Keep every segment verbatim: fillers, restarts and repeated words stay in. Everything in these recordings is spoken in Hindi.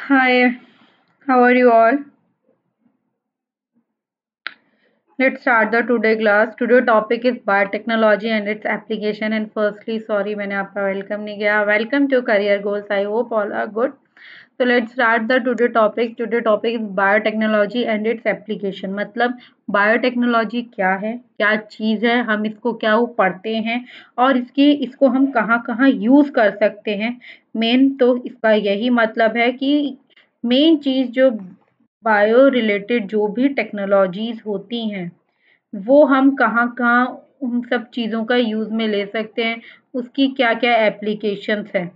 Hi, how are you all? Let's start the today class. Today topic is biotechnology and its application. And firstly, sorry मैंने आपका welcome नहीं किया. Welcome to Career Goals. I hope all are good. So let's start the today topic. Today topic is biotechnology and its application. मतलब बायोटेक्नोलॉजी क्या है, क्या चीज़ है, हम इसको क्या वो पढ़ते हैं और इसकी इसको हम कहाँ कहाँ यूज़ कर सकते हैं. मेन तो इसका यही मतलब है कि मेन चीज़ जो बायो रिलेटेड जो भी टेक्नोलॉजीज होती हैं वो हम कहाँ-कहाँ उन सब चीज़ों का यूज़ में ले सकते हैं, उसकी क्या-क्या एप्लीकेशंस हैं,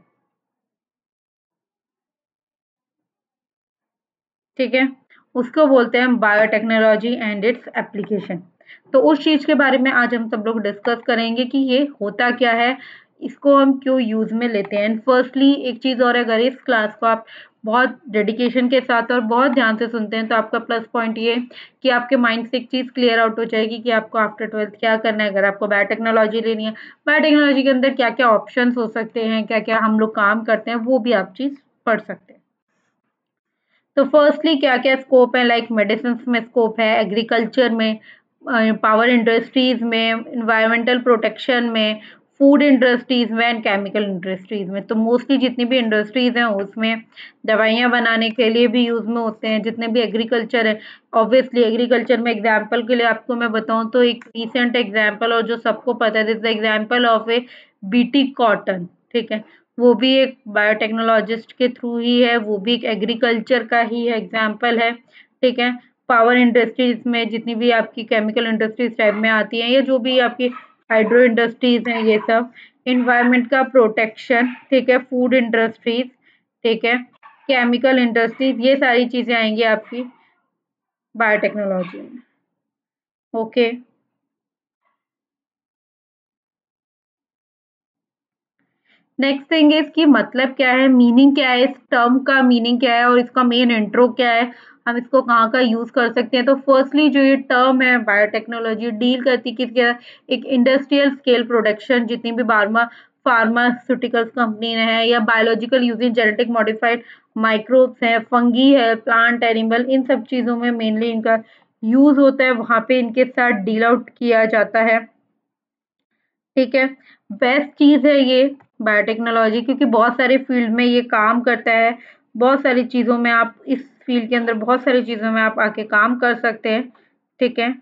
ठीक है? उसको बोलते हैं बायोटेक्नोलॉजी एंड इट्स एप्लीकेशन। तो उस चीज़ के बारे में आज हम सब लोग डिस्कस करेंगे कि ये होता क्या है, इसको हम क्यों यूज़ में लेते हैं। एंड फर्स्टली एक चीज़ और, अगर इस क्लास को आप बहुत डेडिकेशन के साथ और बहुत ध्यान से सुनते हैं तो आपका प्लस पॉइंट ये कि आपके माइंड से एक चीज़ क्लियर आउट हो जाएगी कि आपको आफ्टर ट्वेल्थ क्या करना है। अगर आपको बायोटेक्नोलॉजी लेनी है, बायोटेक्नोलॉजी के अंदर क्या-क्या ऑप्शंस हो सकते हैं, क्या-क्या हम लोग काम करते हैं, वो भी आप चीज़ पढ़ सकते हैं। तो फर्स्टली क्या-क्या स्कोप है, लाइक मेडिसिन में स्कोप है, एग्रीकल्चर में, पावर इंडस्ट्रीज में, एनवायरमेंटल प्रोटेक्शन में, फूड इंडस्ट्रीज में एंड केमिकल इंडस्ट्रीज में। तो मोस्टली जितनी भी इंडस्ट्रीज हैं उसमें दवाइयाँ बनाने के लिए भी यूज़ में होते हैं। जितने भी एग्रीकल्चर है, ऑब्वियसली एग्रीकल्चर में एग्जाम्पल के लिए आपको मैं बताऊँ तो एक रिसेंट एग्जाम्पल और जो सबको पता है, this the example of a BT cotton, ठीक है? वो भी एक बायोटेक्नोलॉजिस्ट के थ्रू ही है, वो भी एक एग्रीकल्चर का ही एग्जाम्पल है, ठीक है? पावर इंडस्ट्रीज में जितनी भी आपकी केमिकल इंडस्ट्रीज टाइप में आती हैं या जो भी आपकी हाइड्रो इंडस्ट्रीज हैं, ये सब इन्वायरमेंट का प्रोटेक्शन, ठीक है? फूड इंडस्ट्रीज, ठीक है? केमिकल इंडस्ट्रीज, ये सारी चीजें आएंगी आपकी बायोटेक्नोलॉजी में। ओके, नेक्स्ट थिंग इज कि मतलब क्या है, मीनिंग क्या है, इस टर्म का मीनिंग क्या है और इसका मेन इंट्रो क्या है, हम इसको कहाँ का यूज कर सकते हैं। तो फर्स्टली जो ये टर्म है बायोटेक्नोलॉजी डील करती किसके साथ, एक इंडस्ट्रियल स्केल प्रोडक्शन, जितनी भी बार्मा फार्मास्यूटिकल्स कंपनी है या biological using genetic modified microbes है, फंगी है, प्लांट एनिमल, इन सब चीजों में मेनली इनका यूज होता है, वहां पे इनके साथ डील आउट किया जाता है, ठीक है? बेस्ट चीज़ है ये बायोटेक्नोलॉजी, क्योंकि बहुत सारे फील्ड में ये काम करता है। बहुत सारी चीज़ों में आप इस फील्ड के अंदर बहुत सारी चीज़ों में आप आके काम कर सकते हैं, ठीक है?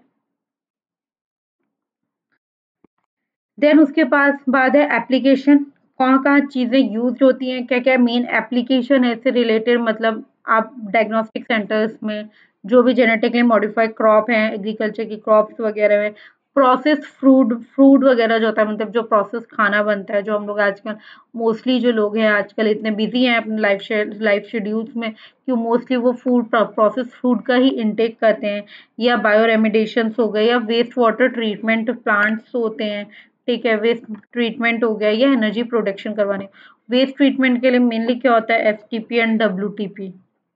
देन उसके पास बाद है एप्लीकेशन, कहाँ-कहाँ चीज़ें यूज़ होती हैं, क्या-क्या मेन एप्लीकेशन है इससे रिलेटेड। मतलब आप डायग्नोस्टिक सेंटर्स में जो भी जेनेटिकली मॉडिफाइड क्रॉप हैं, एग्रीकल्चर की क्रॉप्स वगैरह में, प्रोसेस्ड फूड फूड वगैरह जो होता है, मतलब जो प्रोसेस खाना बनता है, जो हम लोग आजकल मोस्टली जो लोग हैं आजकल इतने बिज़ी हैं अपने लाइफ शे लाइफ शेड्यूल्स में कि मोस्टली वो फूड प्रोसेस्ड फूड का ही इंटेक करते हैं, या बायो रेमेडिएशंस हो गए या वेस्ट वाटर ट्रीटमेंट प्लांट्स होते हैं, ठीक है? वेस्ट ट्रीटमेंट हो गया या एनर्जी प्रोडक्शन करवाने। वेस्ट ट्रीटमेंट के लिए मेनली क्या होता है, STP and WTP,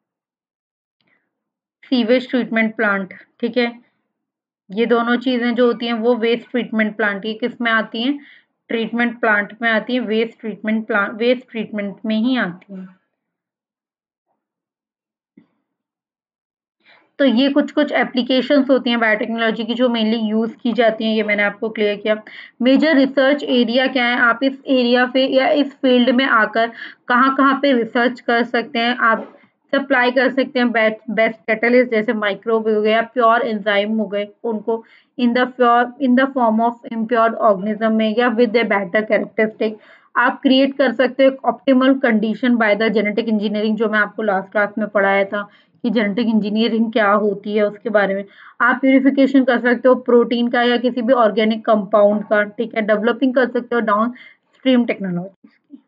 sewage treatment plant, ठीक है? ये दोनों चीजें जो होती हैं वो वेस्ट ट्रीटमेंट प्लांट, ये किस में आती हैं, ट्रीटमेंट प्लांट में आती है, waste treatment plant waste treatment में ही आती हैं। तो ये कुछ कुछ एप्लीकेशंस होती हैं बायोटेक्नोलॉजी की जो मेनली यूज की जाती हैं, ये मैंने आपको क्लियर किया। मेजर रिसर्च एरिया क्या है, आप इस एरिया पे या इस फील्ड में आकर कहाँ कहाँ पे रिसर्च कर सकते हैं, आप सप्लाई कर सकते हैं बेस्ट बेस्ट कैटलिस्ट, जैसे माइक्रोब हो गया, प्योर एंजाइम हो गए, उनको in the pure in the form of impure organism में या विद ए बेटर कैरेक्टरिस्टिक आप क्रिएट कर सकते हो optimal condition by the genetic engineering, जो मैं आपको लास्ट क्लास में पढ़ाया था कि जेनेटिक इंजीनियरिंग क्या होती है उसके बारे में। आप प्यूरिफिकेशन कर सकते हो प्रोटीन का या किसी भी ऑर्गेनिक कंपाउंड का, ठीक है? डेवलपिंग कर सकते हो डाउन स्ट्रीम टेक्नोलॉजी।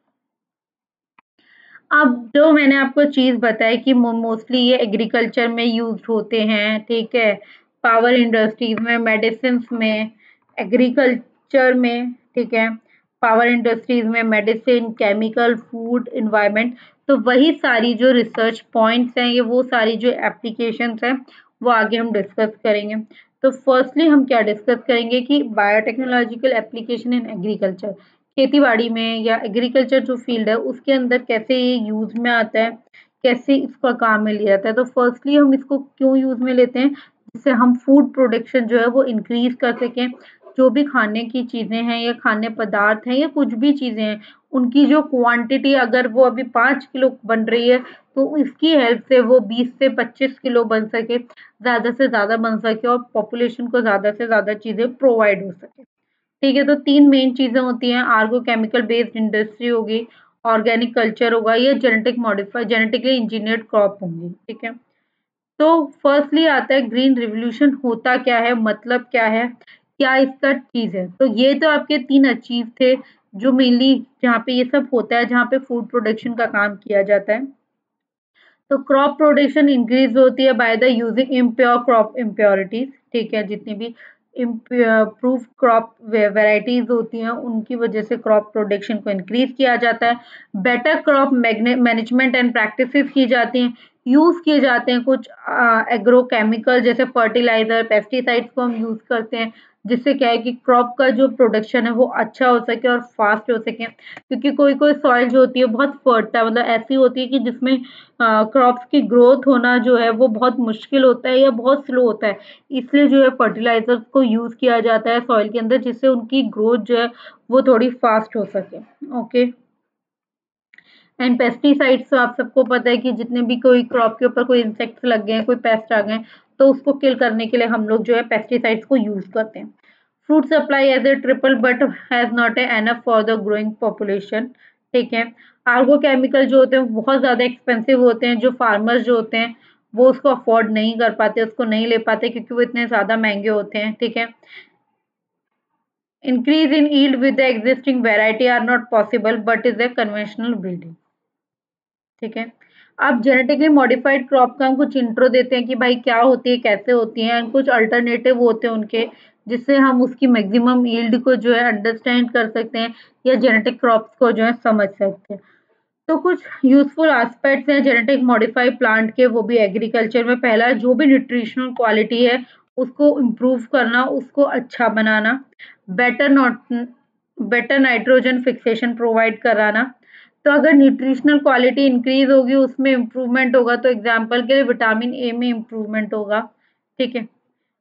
अब जो मैंने आपको चीज़ बताई कि मो मोस्टली ये एग्रीकल्चर में यूज़ होते हैं, ठीक है? पावर इंडस्ट्रीज़ में, मेडिसिन्स में, एग्रीकल्चर में, ठीक है? पावर इंडस्ट्रीज़ में, मेडिसिन, केमिकल, फूड, एनवायरनमेंट, तो वही सारी जो रिसर्च पॉइंट्स हैं, ये वो सारी जो एप्लीकेशंस हैं, वो आगे हम डिस्कस करेंगे। तो फर्स्टली हम क्या डिस्कस करेंगे कि बायोटेक्नोलॉजिकल एप्लीकेशन इन एग्रीकल्चर, खेती-बाड़ी में या एग्रीकल्चर जो फील्ड है उसके अंदर कैसे ये यूज़ में आता है, कैसे इसका काम में लिया जाता है। तो फर्स्टली हम इसको क्यों यूज में लेते हैं, जिससे हम फूड प्रोडक्शन जो है वो इंक्रीज कर सकें। जो भी खाने की चीजें हैं या खाने पदार्थ हैं या कुछ भी चीजें हैं, उनकी जो क्वांटिटी अगर वो अभी पाँच किलो बन रही है तो इसकी हेल्प से वो बीस से पच्चीस किलो बन सके, ज्यादा से ज्यादा बन सके और पॉपुलेशन को ज्यादा से ज्यादा चीजें प्रोवाइड हो सके। ठीक है, तो तीन मेन चीजें होती हैं, आर्गो केमिकल बेस्ड इंडस्ट्री होगी, ऑर्गेनिक कल्चर होगा, या genetic modify genetically engineered crop होंगी। ठीक है, तो फर्स्टली आता है ग्रीन रिवॉल्यूशन होता क्या है, मतलब क्या है, क्या इसका चीज है। तो ये तो आपके तीन अचीव थे जो मेनली जहाँ पे ये सब होता है, जहाँ पे फूड प्रोडक्शन का काम किया जाता है। तो क्रॉप प्रोडक्शन इंक्रीज होती है by the using impure crop impurities. ठीक है, जितनी भी इम्प्रूव क्रॉप वेराइटीज होती हैं उनकी वजह से क्रॉप प्रोडक्शन को इंक्रीज किया जाता है। Better crop management and practices की जाती हैं, यूज किए जाते हैं कुछ एग्रो केमिकल जैसे फर्टिलाइजर, पेस्टिसाइड्स को हम यूज करते हैं, जिससे क्या है कि क्रॉप का जो प्रोडक्शन है वो अच्छा हो सके और फास्ट हो सके। क्योंकि कोई कोई सॉइल जो होती है बहुत फर्टाइल, मतलब ऐसी होती है कि जिसमें क्रॉप्स की ग्रोथ होना जो है वो बहुत मुश्किल होता है या बहुत स्लो होता है। इसलिए जो है फर्टिलाइजर्स को यूज किया जाता है सॉइल के अंदर, जिससे उनकी ग्रोथ जो है वो थोड़ी फास्ट हो सके। ओके, एंड पेस्टिसाइड्स तो आप सबको पता है कि जितने भी कोई क्रॉप के ऊपर कोई इंसेक्ट्स लग गए हैं, कोई पेस्ट आ गए, तो उसको किल करने के लिए हम लोग जो है पेस्टिसाइड्स को यूज करते हैं। Fruit supply as a triple but has not a enough for the growing population. ठीक है, आर्गो केमिकल जो होते हैं बहुत ज्यादा एक्सपेंसिव होते हैं, जो फार्मर्स जो होते हैं वो उसको अफोर्ड नहीं कर पाते, उसको नहीं ले पाते क्योंकि वो इतने ज्यादा महंगे होते हैं। ठीक है, increase in yield with the existing variety are not possible but is a conventional breeding। ठीक है, अब जेनेटिकली मॉडिफाइड क्रॉप का हम कुछ इंट्रो देते हैं कि भाई क्या होती है, कैसे होती है, कुछ अल्टरनेटिव होते हैं उनके, जिससे हम उसकी मैक्सिमम यील्ड को जो है अंडरस्टैंड कर सकते हैं या जेनेटिक क्रॉप्स को जो है समझ सकते हैं। तो कुछ यूजफुल एस्पेक्ट्स हैं जेनेटिक मॉडिफाइड प्लांट के, वो भी एग्रीकल्चर में। पहला, जो भी न्यूट्रिशनल क्वालिटी है उसको इम्प्रूव करना, उसको अच्छा बनाना। Better not better nitrogen fixation provide कराना। तो अगर न्यूट्रिशनल क्वालिटी इंक्रीज होगी, उसमें इम्प्रूवमेंट होगा, तो एग्जाम्पल के लिए विटामिन ए में इम्प्रूवमेंट होगा। ठीक है,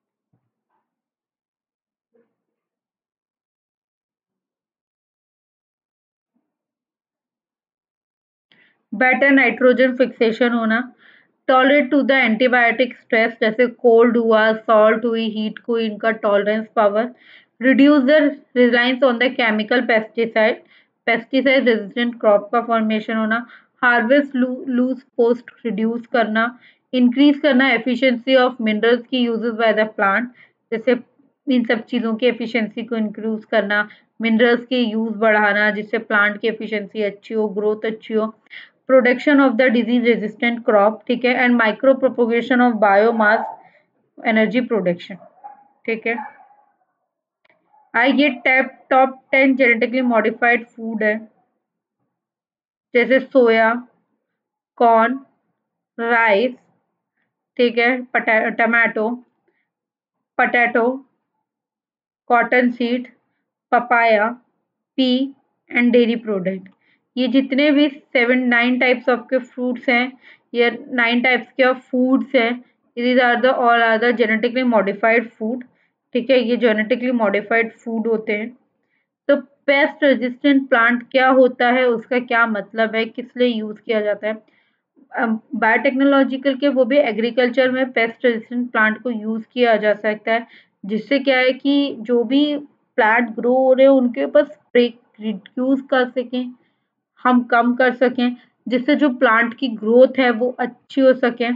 बेटर नाइट्रोजन फिक्सेशन होना, tolerate to the antibiotic stress, जैसे कोल्ड हुआ, सॉल्ट हुई, हीट को, इनका tolerance power. Reduce the reliance on the chemical pesticide, pesticide resistant crop का फॉर्मेशन होना। हार्वेस्ट लूज पोस्ट रिड्यूस करना। इंक्रीज करना एफिशिएंसी ऑफ मिनरल्स की यूजेस बाय द प्लांट, जैसे इन सब चीज़ों की एफिशिएंसी को इंक्रीज करना, मिनरल्स के यूज बढ़ाना जिससे प्लांट की एफिशिएंसी अच्छी हो, ग्रोथ अच्छी हो। Production of the disease resistant crop. ठीक है, and micro propagation of biomass energy production. ठीक है, आई ये tap top ten genetically modified food है, जैसे सोया, कॉर्न, राइस, ठीक है, tomato, potato, cotton seed, papaya, pea and dairy product. ये जितने भी सेवन नाइन टाइप्स ऑफ के फ्रूट्स हैं, ये नाइन टाइप्स के ऑफ फूड्स हैं, these are the all are the genetically modified food. ठीक है, ये जेनेटिकली मॉडिफाइड फूड होते हैं। तो पेस्ट रेजिस्टेंट प्लांट क्या होता है, उसका क्या मतलब है, किस लिए यूज किया जाता है। बायोटेक्नोलॉजिकल के वो भी एग्रीकल्चर में पेस्ट रेजिस्टेंट प्लांट को यूज किया जा सकता है, जिससे क्या है कि जो भी प्लांट ग्रो हो रहे हैं उनके ऊपर स्प्रे रिड्यूस कर सकें, हम कम कर सकें, जिससे जो प्लांट की ग्रोथ है वो अच्छी हो सके।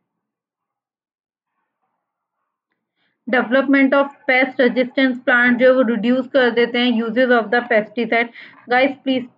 Development of pest resistance plant जो है वो रिड्यूस कर देते हैं uses of the pesticide. Guys please,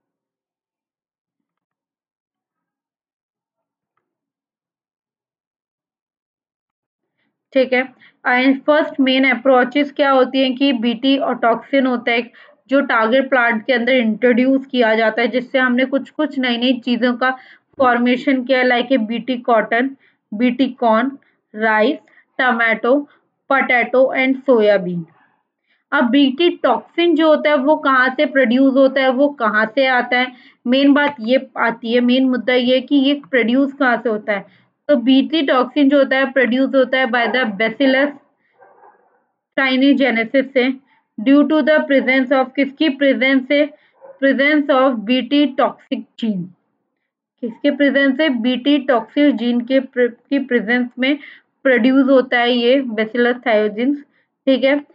ठीक है, एंड फर्स्ट मेन अप्रोचेस क्या होती हैं कि बीटी और टॉक्सिन होता है जो टारगेट प्लांट के अंदर इंट्रोड्यूस किया जाता है, जिससे हमने कुछ कुछ नई नई चीज़ों का फॉर्मेशन किया, like a BT cotton, BT corn, rice, tomato, potato and soybean. अब बीटी टॉक्सिन जो होता है वो कहाँ से प्रोड्यूस होता है, वो कहाँ से आता है, मेन बात ये आती है, मेन मुद्दा ये है कि ये प्रोड्यूस कहाँ से होता है। तो बीटी टॉक्सिन जो होता है प्रोड्यूस होता है बाय द बेसिलस काइनेजेनेसिस से, due to the presence of किसकी प्रेजेंस से, presence of BT toxic gene, किसके प्रेजेंस से, बीटी टॉक्सिक जीन के प्र, की प्रेजेंस में प्रोड्यूस होता है ये बेसिलस थायोजिन्स। ठीक है,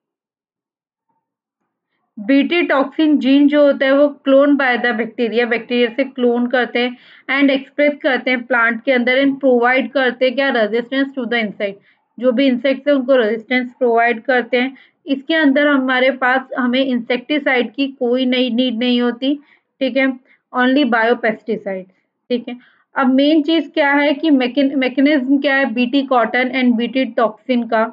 बीटी टॉक्सिन जीन जो होता है वो clone by the bacteria, bacteria से क्लोन करते हैं एंड एक्सप्रेस करते हैं प्लांट के अंदर एंड प्रोवाइड करते हैं क्या, रेजिस्टेंस टू द इंसेक्ट, जो भी इंसेक्ट है उनको रेजिस्टेंस प्रोवाइड करते हैं। इसके अंदर हमारे पास हमें इंसेक्टिसाइड की कोई नई नीड नहीं होती। ठीक है, ओनली बायोपेस्टिसाइड। ठीक है, अब मेन चीज क्या है कि मैकेनिज्म क्या है BT cotton and BT toxin का।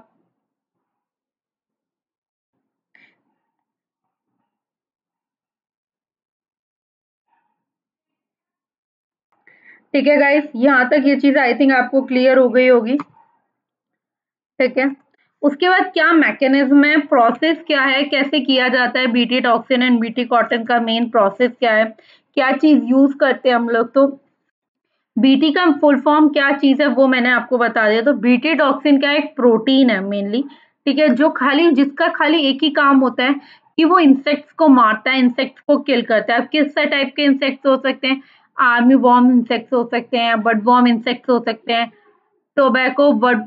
ठीक है गाइस, यहाँ तक ये चीज आई थिंक आपको क्लियर हो गई होगी। ठीक है, उसके बाद क्या मैकेनिज्म है, प्रोसेस क्या है, कैसे किया जाता है BT toxin and BT cotton का मेन प्रोसेस क्या है, क्या चीज यूज करते हैं हम लोग। तो बीटी का फुल फॉर्म क्या चीज है वो मैंने आपको बता दिया। तो बीटी टॉक्सिन क्या एक प्रोटीन है मेनली। ठीक है, जो खाली जिसका खाली एक ही काम होता है कि वो इंसेक्ट्स को मारता है, इंसेक्ट्स को किल करता है। अब किस टाइप के इंसेक्ट्स हो सकते हैं, आर्मी वॉर्म इंसेक्ट्स हो सकते हैं, बर्ड वॉर्म इंसेक्ट्स हो सकते हैं, tobacco bird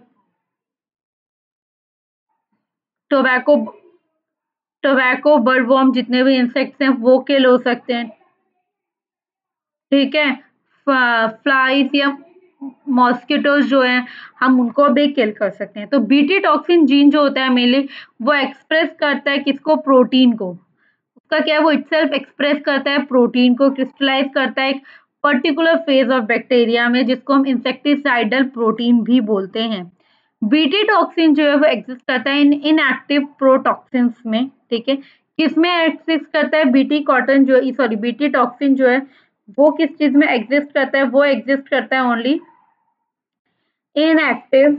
tobacco tobacco bird worm जितने भी इंसेक्ट्स हैं वो किल हो सकते हैं। ठीक है, फ्लाइज या मॉस्किटोज जो हैं हम उनको भी किल कर सकते हैं। तो बीटी टॉक्सिन जीन जो होता है मेनली वो एक्सप्रेस करता है किसको, प्रोटीन को। उसका क्या है, वो इटसेल्फ एक्सप्रेस करता है प्रोटीन को, क्रिस्टलाइज करता है एक पर्टिकुलर फेज ऑफ बैक्टीरिया में जिसको हम इंसेक्टिसाइडल प्रोटीन भी बोलते हैं। बीटी टॉक्सिन जो है वो एग्जिस्ट करता है इन इनएक्टिव प्रोटॉक्सिन्स में। ठीक है, किसमें एग्जिस्ट करता है, बीटी कॉटन जो सॉरी बीटी टॉक्सिन जो है वो किस चीज में एग्जिस्ट करता है, वो एग्जिस्ट करता है ओनली इनएक्टिव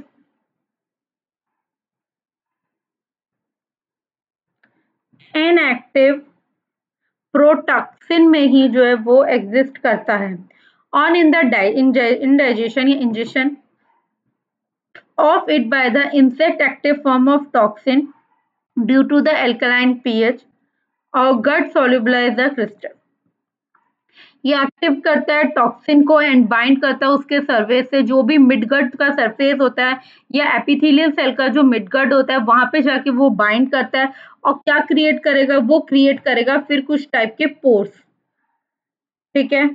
इनएक्टिव प्रोटॉक्सिन में ही जो है वो एग्जिस्ट करता है। ऑन इन द इंडाइजेशन या injection of it by the insect active form of toxin due to the alkaline pH or gut solubilize the crystal। ये एक्टिव करता है टॉक्सिन को एंड बाइंड करता है उसके सरफेस से, जो भी मिडगट का सरफेस होता है या एपिथेलियल सेल का जो मिडगट होता है वहां पे जाके वो बाइंड करता है और क्या क्रिएट करेगा, वो क्रिएट करेगा फिर कुछ टाइप के पोर्स। ठीक है,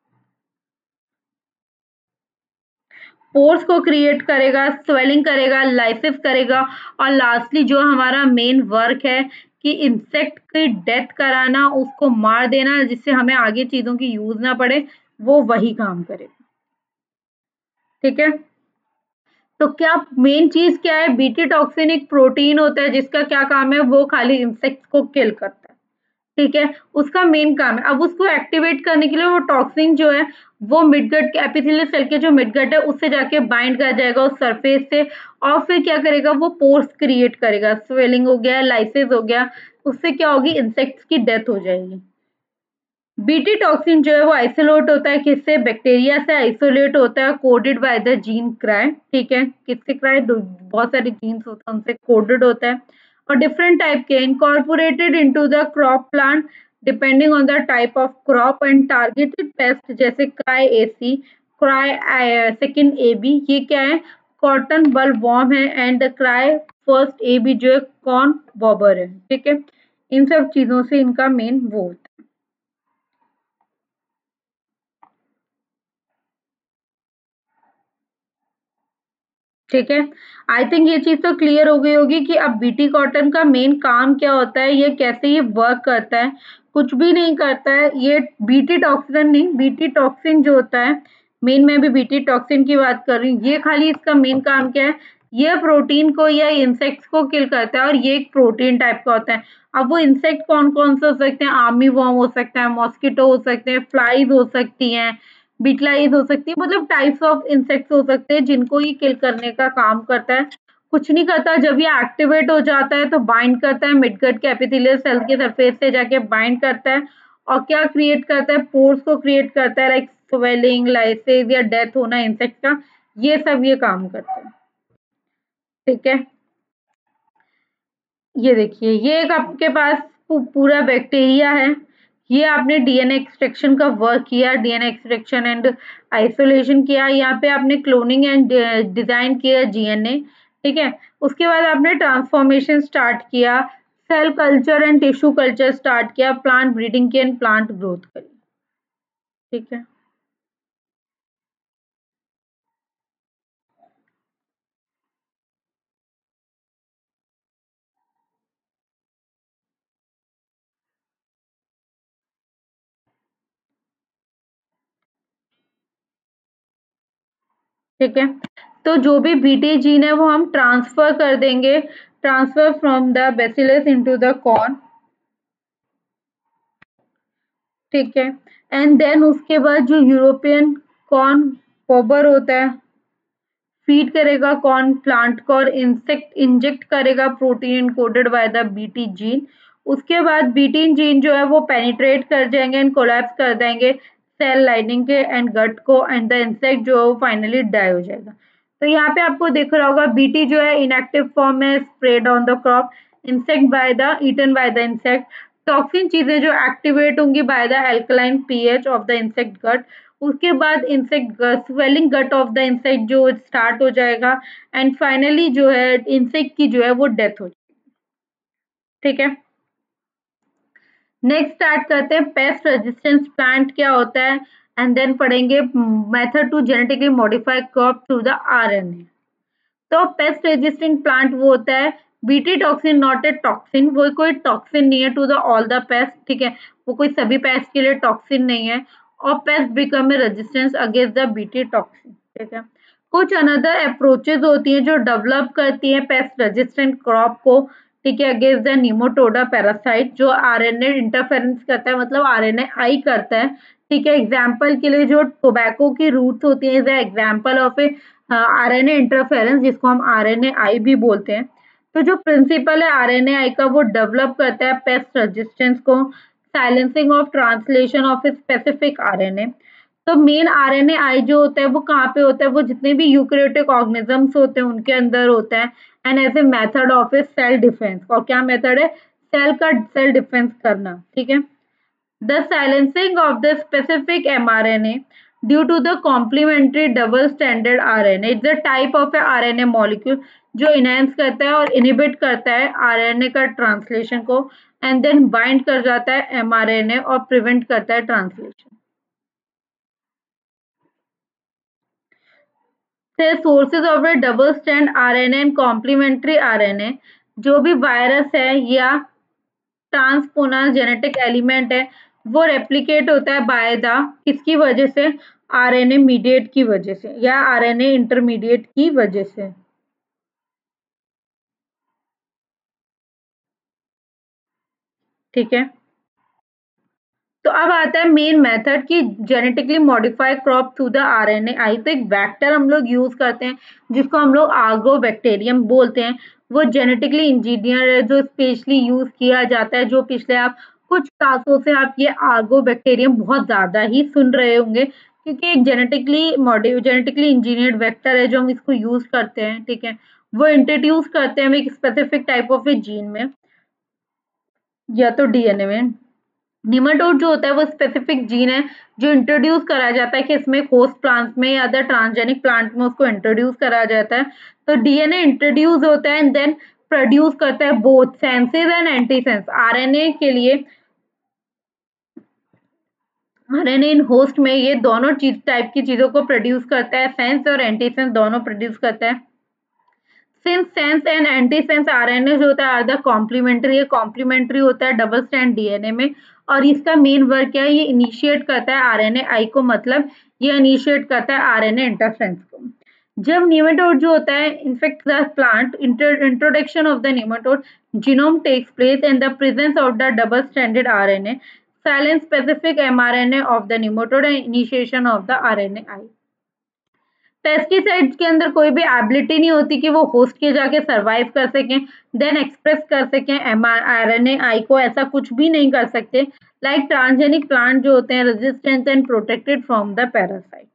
पोर्स को क्रिएट करेगा, स्वेलिंग करेगा, लाइसिस करेगा और लास्टली जो हमारा मेन वर्क है कि इंसेक्ट की डेथ कराना, उसको मार देना जिससे हमें आगे चीजों की यूज ना पड़े, वो वही काम करेगा। ठीक है, तो क्या मेन चीज क्या है, बीटी टॉक्सिन एक प्रोटीन होता है जिसका क्या काम है, वो खाली इंसेक्ट्स को किल करता है। ठीक है, उसका मेन काम है। अब उसको एक्टिवेट करने के लिए वो टॉक्सिन जो है वो मिडगट के एपिथेलियल सेल के जो मिडगट है उससे जाके बाइंड कर जाएगा उस सरफेस से और फिर क्या करेगा, वो पोर्स क्रिएट करेगा, स्वेलिंग हो गया, लाइसिस हो गया, उससे क्या होगी, इंसेक्ट्स की डेथ हो जाएगी। बीटी टॉक्सिन जो है वो आइसोलेट होता है किससे, बैक्टीरिया से आइसोलेट होता है, coded by the gene cry. ठीक है, किससे क्राई, बहुत सारे जीन्स होते हैं उनसे कोडेड होता है और डिफरेंट टाइप के incorporated into the crop plant depending on the type of crop and targeted pest जैसे cry AC, cry second AB, ये क्या है, कॉटन बल्ब वॉर्म है and the cry first AB जो है कॉर्न बॉबर है। ठीक है, इन सब चीजों से इनका मेन वो होता है। ठीक है, आई थिंक ये चीज तो क्लियर हो गई होगी कि अब बीटी कॉटन का मेन काम क्या होता है, ये कैसे ये वर्क करता है। कुछ भी नहीं करता है ये, बीटी टॉक्सिन नहीं, बीटी टॉक्सिन जो होता है, मेन में भी बीटी टॉक्सिन की बात कर रही हूँ, ये खाली इसका मेन काम क्या है, ये प्रोटीन को या इंसेक्ट्स को किल करता है और ये एक प्रोटीन टाइप का होता है। अब वो इंसेक्ट कौन कौन से हो सकते हैं, आर्मी वॉर्म हो सकता है, मॉस्किटो हो सकते हैं, फ्लाइज हो सकती हैं, बीटलाइज हो सकती है, मतलब टाइप्स ऑफ इंसेक्ट्स हो सकते हैं जिनको ये किल करने का काम करता है कुछ नहीं करता, जब ये एक्टिवेट हो जाता है तो बाइंड करता है मिडगट के एपिथेलियल सेल के सरफेस से जाके बाइंड करता है और क्या क्रिएट करता है, पोर्स को क्रिएट करता है, लाइक स्वेलिंग, लाइसेस या डेथ होना इंसेक्ट का, ये सब ये काम करता है। ठीक है, ये देखिए ये एक आपके पास पूरा बैक्टीरिया है। ये आपने डीएनए एक्सट्रैक्शन का वर्क किया, डीएनए एक्सट्रैक्शन एंड आइसोलेशन किया, यहाँ पे आपने क्लोनिंग एंड डिजाइन किया जीएनए। ठीक है, उसके बाद आपने ट्रांसफॉर्मेशन स्टार्ट किया, cell culture and tissue culture start किया, प्लांट ब्रीडिंग की एंड प्लांट ग्रोथ करी। ठीक है, ठीक है, तो जो भी बीटी जीन है वो हम ट्रांसफर कर देंगे, transfer from the bacillus into the corn. ठीक है, एंड देन उसके बाद जो यूरोपियन कॉर्न कॉबर होता है, फीड करेगा कॉर्न प्लांट को और इंसेक्ट इंजेक्ट करेगा protein coded by the BT gene. उसके बाद बीटी जीन जो है वो पेनिट्रेट कर जाएंगे एंड कोलैप्स कर देंगे सेल लाइनिंग के एंड गट को, एंड द इंसेक्ट जो है वो फाइनली डाई हो जाएगा। तो यहाँ पे आपको दिख रहा होगा बीटी जो है इनएक्टिव फॉर्म में spread on the crop, insect by the eaten by the insect, toxin चीजें जो एक्टिवेट होंगी by the alkaline pH of the insect gut. उसके बाद insect swelling gut of the insect जो स्टार्ट हो जाएगा एंड फाइनली जो है इंसेक्ट की जो है वो डेथ हो जाएगी। ठीक है, नेक्स्ट स्टार्ट करते हैं पेस्ट रेजिस्टेंस प्लांट क्या होता है, एंड देन पढ़ेंगे method to genetically modify crop through the RNA. तो पेस्ट रेजिस्टेंट प्लांट वो होता है BT toxin, not a toxin, वो कोई टॉक्सिन नहीं है to the all the pest. ठीक है, वो कोई सभी पेस्ट के लिए टॉक्सिन नहीं है, और pest become a resistance against the BT toxin. ठीक है, कुछ अनदर अप्रोचेज होती हैं जो डेवलप करती हैं पेस्ट रेजिस्टेंट क्रॉप को। ठीक है, अगेंस्ट द निमोटोडा पैरासाइट जो आरएनए इंटरफेरेंस करता है, मतलब आरएनए आई करता है। ठीक है, एग्जाम्पल के लिए जो टोबैको की रूट्स होती है is example of a RNA interference, जिसको हम आरएनए आई भी बोलते हैं। तो जो प्रिंसिपल है आरएनए आई का वो डेवलप करता है पेस्ट रेजिस्टेंस को, silencing of translation of a specific RNA. तो मेन आरएनए आई जो होता है वो कहाँ पे होता है, वो जितने भी यूकैरियोटिक ऑर्गेनिजम्स होते हैं उनके अंदर होता है, and as a method of a cell defence. और क्या मेथड है, सेल का सेल डिफेंस करना। ठीक है, the silencing of the specific mRNA due to the complementary double stranded R N A, it's a type of a R N A molecule जो enhance करता है और inhibit करता है R N A का ट्रांसलेशन को, एंड देन बाइंड कर जाता है mRNA और प्रिवेंट करता है ट्रांसलेशन। से sources of a double stand RNA and complementary RNA, जो भी वायरस है या ट्रांसपोनल जेनेटिक एलिमेंट है वो रेप्लिकेट होता है बाय द किसकी वजह से, आरएनए मीडिएट की वजह से या आरएनए इंटरमीडिएट की वजह से। ठीक है, तो अब आता है मेन मेथड की genetically modify crop through the RNA I. तो एक वेक्टर हम लोग यूज करते हैं जिसको हम लोग आर्गो बैक्टीरियम बोलते हैं, वो जेनेटिकली इंजीनियर है जो स्पेशली यूज किया जाता है, जो पिछले आप कुछ सालों से आप ये आर्गो बैक्टीरियम बहुत ज्यादा ही सुन रहे होंगे, क्योंकि एक जेनेटिकली मॉडि जेनेटिकली इंजीनियर्ड वेक्टर है जो हम इसको यूज करते हैं। ठीक है, वो इंट्रोड्यूस करते हैं हम एक specific type of a gene में या तो डीएनए में। निमाटोड जो होता है वो स्पेसिफिक जीन है जो इंट्रोड्यूस करा जाता है कि इसमें होस्ट प्लांट्स में या अदर ट्रांसजेनिक प्लांट में उसको इंट्रोड्यूस करा जाता है। तो डीएनए इंट्रोड्यूस होता है एंड देन प्रोड्यूस करता है both senses and antisense. RNA के लिए आरएनए इन होस्ट में ये दोनों चीज टाइप की चीजों को प्रोड्यूस करता है, सेंस और एंटीसेंस दोनों प्रोड्यूस करता है। Since sense and antisense RNA जो होता है आर द कॉम्प्लीमेंट्री, ये कॉम्प्लीमेंट्री होता है डबल स्ट्रैंड डीएनए में, और इसका मेन वर्क क्या है, ये इनिशिएट करता है आरएनए आई को, मतलब ये इनिशिएट करता है आरएनए इंटरफेरेंस को। जब न्यूमेटोड जो होता है infect the plant, introduction of the nematode genome takes place in the presence of the double stranded RNA, silence specific mRNA of the nematode and initiation of the RNA I. Pesticides के अंदर कोई भी एबिलिटी नहीं होती कि वो होस्ट के जाके सर्वाइव कर सकें, देन एक्सप्रेस कर सकें एमआरएनए आई को, ऐसा कुछ भी नहीं कर सकते। लाइक ट्रांसजेनिक प्लांट जो होते हैं resistant and protected from the parasite.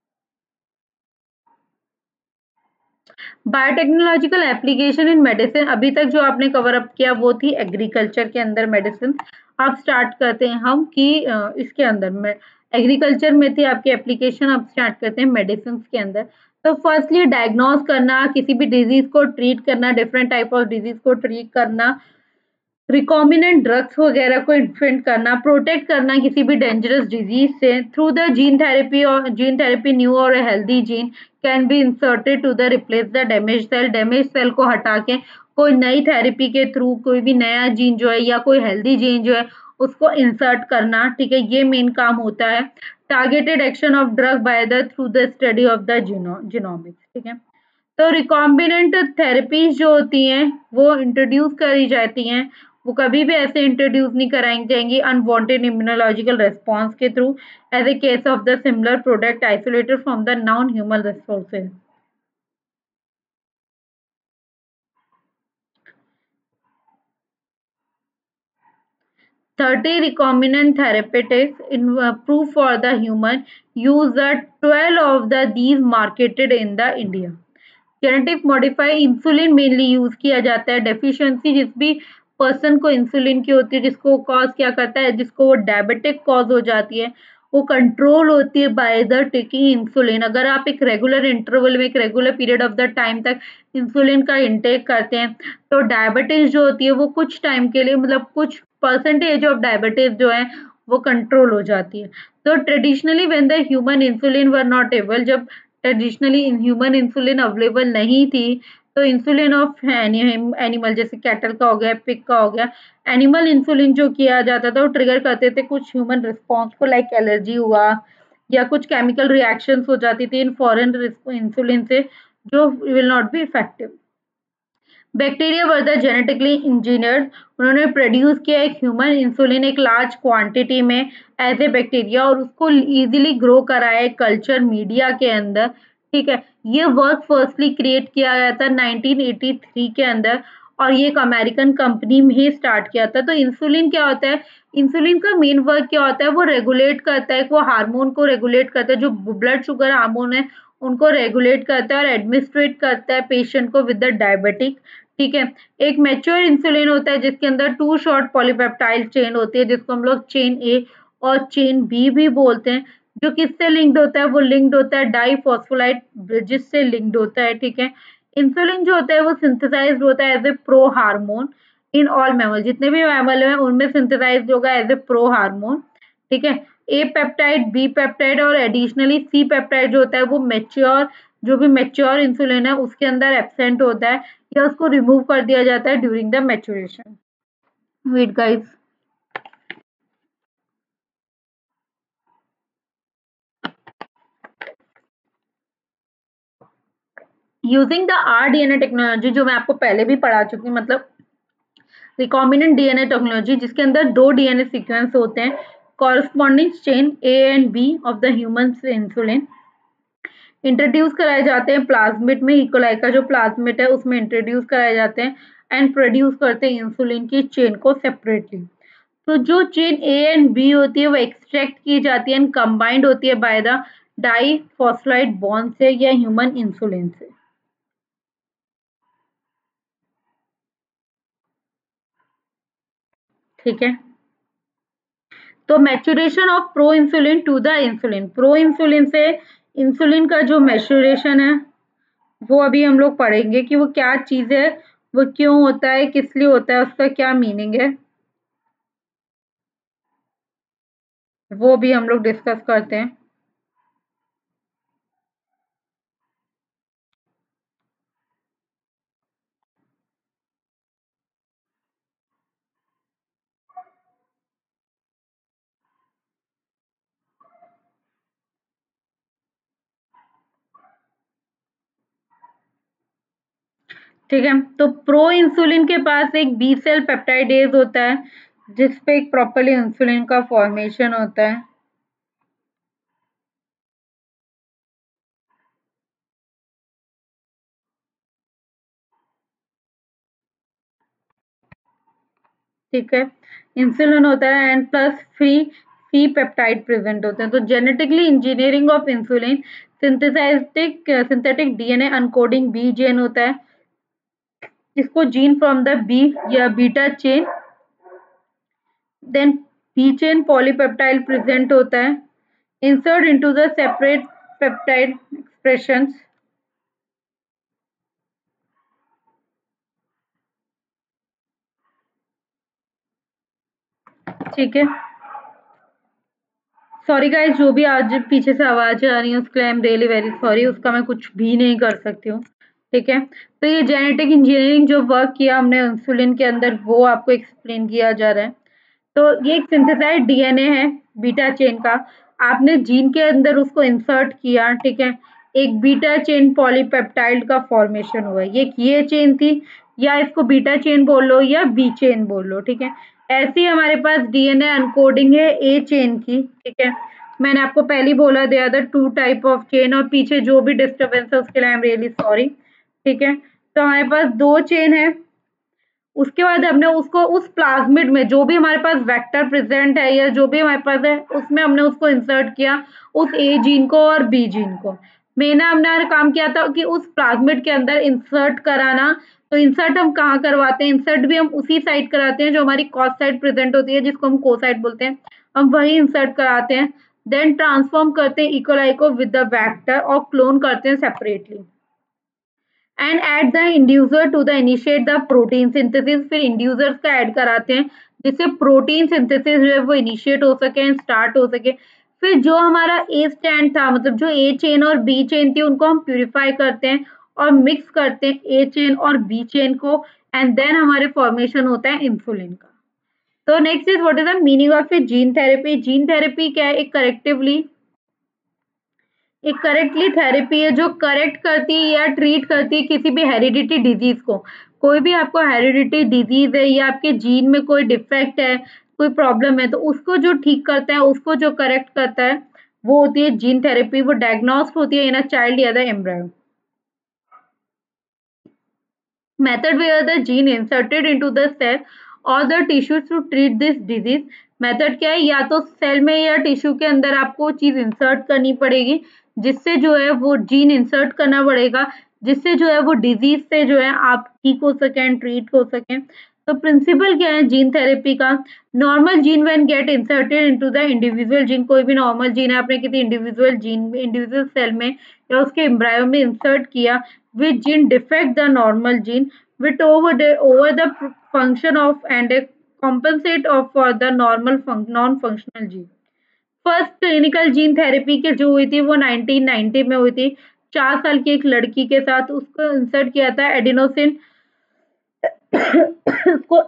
Biotechnological application in medicine, अभी तक जो आपने कवर अप किया वो थी एग्रीकल्चर के अंदर मेडिसिन। अब स्टार्ट करते हैं हम कि इसके अंदर में एग्रीकल्चर में थी आपकी एप्लीकेशन, अब स्टार्ट करते हैं मेडिसिन के अंदर। तो फर्स्टली डायग्नोज करना, किसी भी डिजीज को ट्रीट करना, डिफरेंट टाइप ऑफ डिजीज को ट्रीट करना, रिकॉम्बिनेंट ड्रग्स वगैरह को इन्फेंट करना, प्रोटेक्ट करना किसी भी डेंजरस डिजीज से थ्रू द जीन थेरेपी, और जीन थेरेपी न्यू और healthy gene can be inserted to the replace the damage cell, damage cell को हटा के कोई नई थेरेपी के थ्रू कोई भी नया जीन जो है या कोई हेल्दी जीन जो है उसको इंसर्ट करना, ठीक है, ये मेन काम होता है। Targeted action of drug by the through the study of the genomics, ठीक है। तो रिकॉम्बिनेंट थेरेपीज जो होती हैं वो इंट्रोड्यूस करी जाती हैं, वो कभी भी ऐसे इंट्रोड्यूस नहीं कराई जाएंगी अनवांटेड इम्यूनोलॉजिकल रिस्पॉन्स के थ्रू, as a case of the similar product isolated from the non human resources. thirty recombinant therapeutics in uh, proof for the human use, the twelve of the these marketed in the India। Genetic modify insulin mainly use किया जाता है, डेफिशिएंसी जिस भी पर्सन को इंसुलिन की होती है, जिसको कॉज क्या करता है, जिसको वो डायबिटिक कॉज हो जाती है, वो कंट्रोल होती है बाय द टेकिंग इंसुलिन। अगर आप एक रेगुलर इंटरवल में एक regular period of the time तक इंसुलिन का इंटेक करते हैं तो डायबिटीज जो होती है वो कुछ टाइम के लिए, मतलब कुछ परसेंटेज ऑफ डायबिटीज जो है वो कंट्रोल हो जाती है। तो traditionally when the human insulin were not able, जब ट्रेडिशनली ह्यूमन इंसुलिन अवेलेबल नहीं थी तो इंसुलिन ऑफ एनिमल जैसे कैटल का हो गया, पिग का हो गया, एनिमल इंसुलिन जो किया जाता था वो ट्रिगर करते थे कुछ ह्यूमन रिस्पॉन्स को, लाइक एलर्जी हुआ या कुछ केमिकल रिएक्शंस हो जाती थी इन फॉरेन इंसुलिन से जो will not be effective. Bacteria were the genetically engineered, उन्होंने प्रोड्यूस किया एक ह्यूमन इंसुलिन एक लार्ज क्वांटिटी में एज ए बैक्टीरिया और उसको इजीली ग्रो कराया एक कल्चर मीडिया के अंदर, ठीक है। ये वर्क फर्स्टली क्रिएट किया गया था नाइनटीन एटी थ्री के अंदर और ये एक अमेरिकन कंपनी में ही स्टार्ट किया था। तो इंसुलिन क्या होता है, इंसुलिन का मेन वर्क क्या होता है, वो रेगुलेट करता है, वो हार्मोन को रेगुलेट करता है, जो ब्लड शुगर हार्मोन है उनको रेगुलेट करता है और एडमिनिस्ट्रेट करता है पेशेंट को विद द डायबिटिक, ठीक है। एक मैच्योर इंसुलिन होता है जिसके अंदर टू शॉर्ट पॉलीपेप्टाइड चेन होती है जिसको हम लोग चेन ए और चेन बी भी बोलते हैं, जो किससे लिंक्ड होता है, वो लिंक्ड होता है डाइफॉस्फोलाइड ब्रिजेस से लिंक्ड होता है, ठीक है। इंसुलिन जो होता है वो सिंथेसाइज्ड होता है as a pro hormone in all mammal, जितने भी मैमल हैं उनमें सिंथेसाइज्ड होगा एज ए प्रो हार्मोन, ठीक है। ए पेप्टाइड, बी पेप्टाइड और एडिशनली सी पेप्टाइड जो होता है वो मैच्योर, जो भी मैच्योर इंसुलिन है उसके अंदर एब्सेंट होता है या उसको रिमूव कर दिया जाता है during the maturation. Wait guys, using the R DNA technology जो मैं आपको पहले भी पढ़ा चुकी हूँ, मतलब रिकॉम्बिनेंट डीएनए टेक्नोलॉजी जिसके अंदर दो डीएनए सीक्वेंस होते हैं corresponding chain A and B of the human insulin introduce कराए जाते हैं प्लाज्मिड में, इकोलाई का जो प्लाज्मिड है उसमें इंट्रोड्यूस कराए जाते हैं एंड प्रोड्यूस करते हैं इंसुलिन की चेन को सेपरेटली। तो जो चेन ए एंड बी होती है वो एक्सट्रैक्ट की जाती है एंड कंबाइंड होती है बाय द डाइफॉस्फोलाइड बॉन्ड से या ह्यूमन इंसुलिन से, ठीक है। तो maturation of pro insulin to the insulin, pro insulin से इंसुलिन का जो मैच्योरेशन है वो अभी हम लोग पढ़ेंगे कि वो क्या चीज है, वो क्यों होता है, किस लिए होता है, उसका क्या मीनिंग है, वो भी हम लोग डिस्कस करते हैं। ठीक है, तो प्रो इंसुलिन के पास एक बी सेल पेप्टाइडेज होता है जिसपे एक प्रॉपरली इंसुलिन का फॉर्मेशन होता है। ठीक है, इंसुलिन होता है and plus free free peptide present होते हैं। तो genetically engineering of insulin, synthetic synthetic DNA encoding B gene होता है, जिसको gene from the B or beta chain, then B chain polypeptide present होता है, insert into the separate peptide expressions. ठीक है, सॉरी गाइस, जो भी आज पीछे से आवाज़ें आ रही हैं उसके लिए I am really very sorry, उसका मैं कुछ भी नहीं कर सकती हूँ। ठीक है, तो ये जेनेटिक इंजीनियरिंग जो वर्क किया हमने इंसुलिन के अंदर वो आपको एक्सप्लेन किया जा रहा है। तो ये एक सिंथेसाइज्ड डीएनए है बीटा चेन का, आपने जीन के अंदर उसको इंसर्ट किया। ठीक है, एक बीटा चेन पॉलीपेप्टाइड का फॉर्मेशन हुआ है। ये ये चेन थी, या इसको बीटा चेन बोल लो या बी चेन बोल लो। ठीक है, ऐसी हमारे पास डीएनए अनकोडिंग है ए चेन की। ठीक है, मैंने आपको पहले ही बोला दिया था टू टाइप ऑफ चेन, और पीछे जो भी डिस्टर्बेंस है उसके लिए आई एम रियली सॉरी। ठीक है, तो हमारे पास दो चेन है। उसके बाद हमने उसको उस प्लाज्मिड में जो भी हमारे पास वेक्टर प्रेजेंट है या जो भी हमारे पास है उसमें हमने उसको इंसर्ट किया, उस ए जीन को और बी जीन को। मेन हमने काम किया था कि उस प्लाज्मिड के अंदर इंसर्ट कराना। तो इंसर्ट हम कहाँ करवाते हैं? इंसर्ट भी हम उसी साइड कराते हैं जो हमारी कॉस साइड प्रेजेंट होती है, जिसको हम को साइड बोलते हैं, हम वही इंसर्ट कराते हैं। देन ट्रांसफॉर्म करते हैं इकोलाई को विद द वेक्टर और क्लोन करते हैं separately, and add the inducer to the initiate the protein synthesis. फिर इंड्यूसर्स का ऐड कराते हैं जिससे प्रोटीन सिंथेसिस जो है वो इनिशिएट हो सके एंड स्टार्ट हो सके। फिर जो हमारा ए स्टैंड था, मतलब जो ए चेन और बी चेन थी, उनको हम प्यूरिफाई करते हैं और मिक्स करते हैं ए चेन और बी चेन को, एंड देन हमारे फॉर्मेशन होता है इंसुलिन का। तो next is what is the meaning of a gene therapy. Gene therapy क्या है? एक करेक्टिवली एक करेक्टली थेरेपी है जो करेक्ट करती है या ट्रीट करती है किसी भी हेरिडिटी डिजीज को। कोई भी आपको हेरिडिटी डिजीज है या आपके जीन में कोई डिफेक्ट है, कोई प्रॉब्लम है, तो उसको जो ठीक करता है, उसको जो करेक्ट करता है, वो होती है जीन थेरेपी। वो डायग्नोस्ट होती है इन अ चाइल्ड या the embryo. Method where the gene inserted into the cell or the tissue to treat this disease। Method क्या है? या तो सेल में या टिश्यू के अंदर आपको चीज इंसर्ट करनी पड़ेगी, जिससे जो है वो जीन इंसर्ट करना पड़ेगा, जिससे जो है वो डिजीज से जो है आप ठीक हो सकें, ट्रीट हो सकें। तो प्रिंसिपल क्या है जीन थेरेपी का? Normal gene when get inserted into the individual gene, कोई भी नॉर्मल जीन है आपने किसी इंडिविजुअल जीन इंडिविजुअल सेल में या उसके एम्ब्रायो में इंसर्ट किया, which gene defect the normal gene with over the over the function of and a compensate of for the normal non-functional gene। First clinical gene therapy की जो हुई थी वो नाइनटीन नाइंटी में हुई थी, चार साल की एक लड़की के साथ। उसको इंसर्ट किया था एडिनोसिन उसको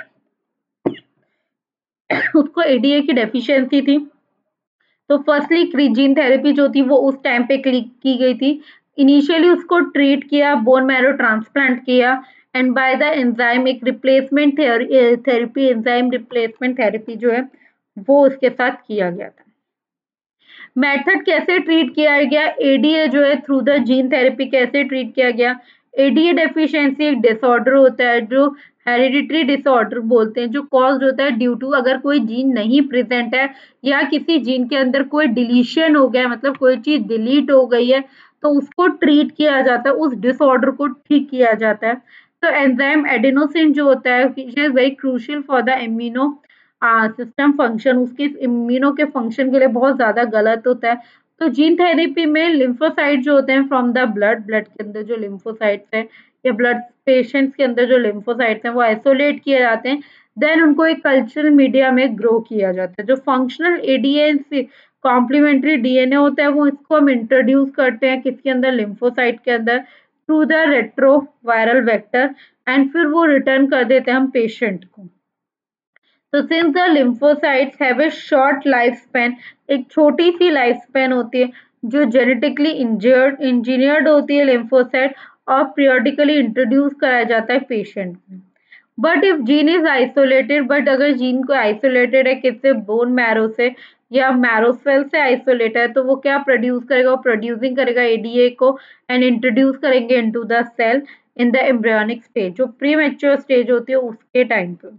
उसको एडीए की डेफिशिएंसी थी। तो फर्स्टली जीन थेरेपी जो थी वो उस टाइम पे क्लिक की गई थी। इनिशियली उसको ट्रीट किया, बोन मैरो ट्रांसप्लांट किया, एंड बाय द एंजाइम एक replacement therapy, enzyme replacement therapy जो है वो उसके साथ किया गया था। मेथड कैसे ट्रीट किया गया? एडीए जो है थ्रू द जीन थेरेपी कैसे ट्रीट किया गया? एडीए डेफिशिएंसी एक डिसऑर्डर होता है जो हेरिडिटरी डिसऑर्डर बोलते हैं, जो कॉज होता है ड्यू टू अगर कोई जीन नहीं प्रेजेंट है या किसी जीन के अंदर कोई डिलीशन हो गया, मतलब कोई चीज डिलीट हो गई है, तो उसको ट्रीट किया जाता है, उस डिसऑर्डर को ठीक किया जाता है। तो एंजाइम एडेनोसिन जो होता है is very crucial for the immuno system function, उसके इम्यूनो के फंक्शन के लिए बहुत ज्यादा गलत होता है। तो जीन थेरेपी में लिम्फोसाइट जो होते हैं फ्रॉम द ब्लड, ब्लड के अंदर जो लिम्फोसाइट्स है या ब्लड पेशेंट्स के अंदर जो लिम्फोसाइट्स हैं वो आइसोलेट किए जाते हैं, देन उनको एक कल्चरल मीडिया में ग्रो किया जाता है। जो फंक्शनल एडीए कॉम्प्लीमेंट्री डीएनए होता है वो इसको हम इंट्रोड्यूस करते हैं किसके अंदर? लिम्फोसाइट के अंदर, through the retro viral vector, and फिर वो रिटर्न कर देते हैं हम पेशेंट को। तो since the lymphocytes have a short life span, एक छोटी सी लाइफ स्पैन होती है जो जेनेटिकली इंजर्ड इंजीनियर्ड होती है लिम्फोसाइट, और पीरियडिकली इंट्रोड्यूस कराया जाता है पेशेंट में। But if gene is isolated, but अगर जीन को आइसोलेटेड है किससे? बोन मैरो से या मैरो सेल से आइसोलेटेड है, तो वो क्या प्रोड्यूस करेगा? वो प्रोड्यूसिंग करेगा एडीए को एंड इंट्रोड्यूस करेंगे into the cell in the embryonic stage, जो प्री मैच्योर स्टेज होती है उसके टाइम पे।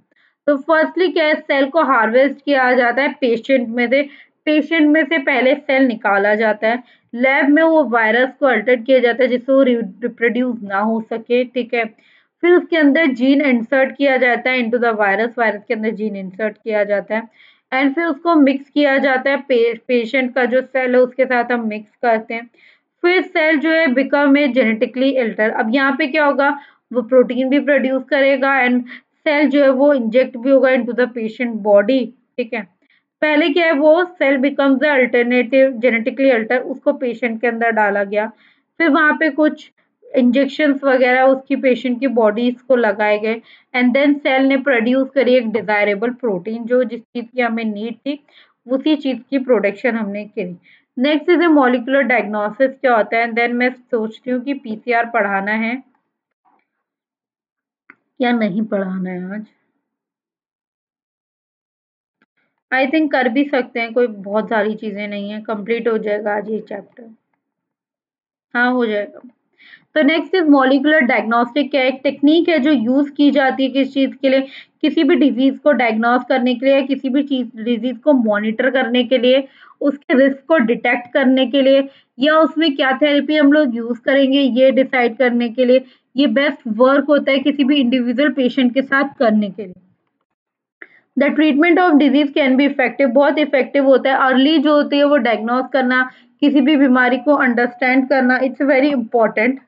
तो फर्स्टली क्या है, सेल को हार्वेस्ट किया जाता है पेशेंट में से। पेशेंट में से पहले सेल निकाला जाता है। लैब में वो वायरस को अल्टर किया जाता है जिससे वो रिप्रोड्यूस ना हो सके, ठीक है। फिर उसके अंदर जीन इंसर्ट किया जाता है इनटू द वायरस, वायरस के अंदर जीन इंसर्ट किया जाता है एंड फिर उसको मिक्स किया जाता है। पे, पेशेंट का जो सेल है उसके साथ हम मिक्स करते हैं। फिर सेल जो है बिकम ए जेनेटिकली अल्टर। अब यहाँ पे क्या होगा, वो प्रोटीन भी प्रोड्यूस करेगा एंड सेल जो है वो इंजेक्ट भी होगा इनटू द पेशेंट बॉडी, ठीक है। पहले क्या है, वो cell becomes the alternative genetically alter, उसको पेशेंट के अंदर डाला गया। फिर वहां पे कुछ इंजेक्शंस वगैरह उसकी पेशेंट की बॉडीज को लगाए गए एंड देन सेल ने प्रोड्यूस करी एक डिजायरेबल प्रोटीन, जो जिस चीज की हमें नीड थी उसी चीज की प्रोडक्शन हमने करी। Next is a molecular diagnosis क्या होता है। देन मैं सोचती हूँ कि पीसीआर पढ़ाना है या नहीं पढ़ाना है आज। आई थिंक कर भी सकते हैं, कोई बहुत सारी चीजें नहीं है, कंप्लीट हो जाएगा आज ये चैप्टर। हाँ हो जाएगा। तो नेक्स्ट इज मॉलिक्यूलर डायग्नोस्टिक, क्या एक टेक्निक है जो यूज की जाती है किस चीज के लिए, किसी भी डिजीज को डायग्नोस करने के लिए, किसी भी चीज डिजीज को मॉनिटर करने के लिए, उसके रिस्क को डिटेक्ट करने के लिए, या उसमें क्या थेरेपी हम लोग यूज करेंगे ये डिसाइड करने के लिए। ये बेस्ट वर्क होता है किसी भी इंडिविजुअल पेशेंट के साथ करने के लिए। The treatment of disease can be effective, बहुत इफेक्टिव होता है। अर्ली जो होती है वो डायग्नोस करना, किसी भी बीमारी को अंडरस्टैंड करना, इट्स वेरी इंपॉर्टेंट।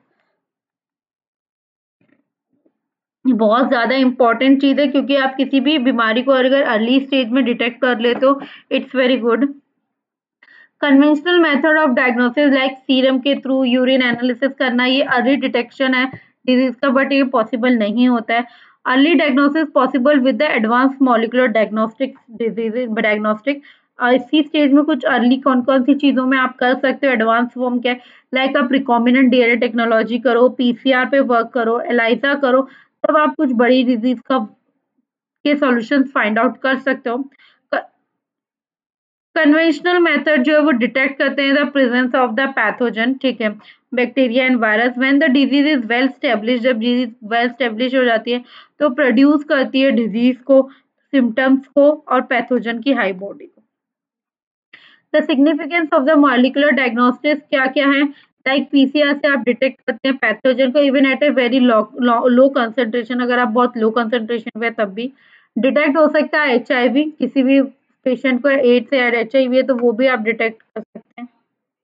बहुत ज़्यादा इम्पोर्टेंट चीज़ है क्योंकि आप किसी भी बीमारी को अगर अर्ली स्टेज में डिटेक्ट कर ले तो it's very good. Conventional method of diagnosis like serum के थ्रू यूरिन एनालिसिस करना, ये अर्ली डिटेक्शन है डिजीज का, बट ये पॉसिबल नहीं होता है। Early diagnosis possible with the advance molecular diagnostic disease diagnostic. इसी स्टेज में कुछ अर्ली कौन कौन सी चीज़ों में आप कर सकते हो एडवांस फॉर्म क्या है, लाइक आप रिकॉम्बिनेंट डीएनए टेक्नोलॉजी करो, पीसीआर पे वर्क करो, एलाइजा करो, तब आप कुछ बड़ी डिजीज का के सॉल्यूशंस फाइंड आउट कर सकते हो। कन्वेंशनल मेथड जो है वो डिटेक्ट करते हैं the presence of the pathogen, ठीक है, bacteria and virus. When the disease is well establish, जब डिजीज वेल स्टेब्लिश हो जाती है तो प्रोड्यूस करती है डिजीज को, सिम्टम्स को और पैथोजन की हाई बॉडी को। The significance of the molecular diagnostics क्या क्या है, लाइक पीसीआर से आप डिटेक्ट करते हैं पैथोजन को even at a very low concentration, अगर आप बहुत लो कंसंट्रेशन पे तब भी डिटेक्ट हो सकता है। एचआईवी, किसी भी पेशेंट को एड्स या एचआईवी है तो वो भी आप डिटेक्ट कर सकते हैं।